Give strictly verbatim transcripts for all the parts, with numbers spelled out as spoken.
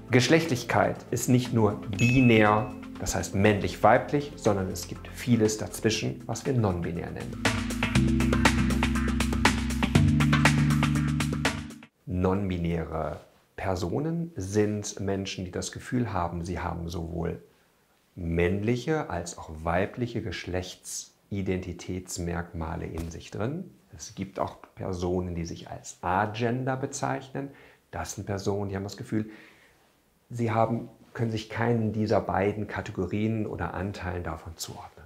Geschlechtlichkeit ist nicht nur binär, das heißt männlich-weiblich, sondern es gibt vieles dazwischen, was wir non-binär nennen. Non-binäre Personen sind Menschen, die das Gefühl haben, sie haben sowohl männliche als auch weibliche Geschlechtsidentitätsmerkmale in sich drin. Es gibt auch Personen, die sich als agender bezeichnen. Das sind Personen, die haben das Gefühl, sie haben, können sich keinen dieser beiden Kategorien oder Anteilen davon zuordnen.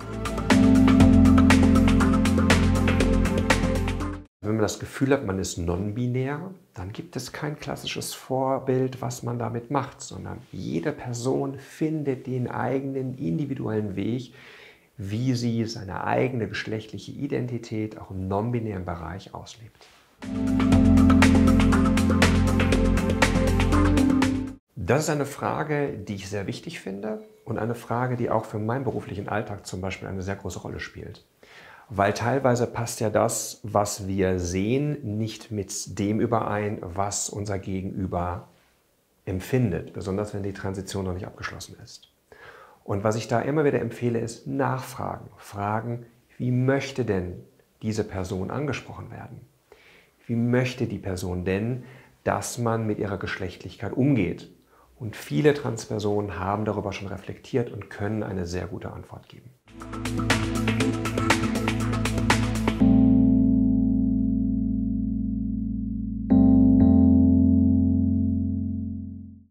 Wenn man das Gefühl hat, man ist non-binär, dann gibt es kein klassisches Vorbild, was man damit macht, sondern jede Person findet den eigenen individuellen Weg, wie sie seine eigene geschlechtliche Identität auch im non-binären Bereich auslebt. Das ist eine Frage, die ich sehr wichtig finde und eine Frage, die auch für meinen beruflichen Alltag zum Beispiel eine sehr große Rolle spielt. Weil teilweise passt ja das, was wir sehen, nicht mit dem überein, was unser Gegenüber empfindet, besonders wenn die Transition noch nicht abgeschlossen ist. Und was ich da immer wieder empfehle, ist nachfragen. Fragen, wie möchte denn diese Person angesprochen werden? Wie möchte die Person denn, dass man mit ihrer Geschlechtlichkeit umgeht? Und viele Transpersonen haben darüber schon reflektiert und können eine sehr gute Antwort geben.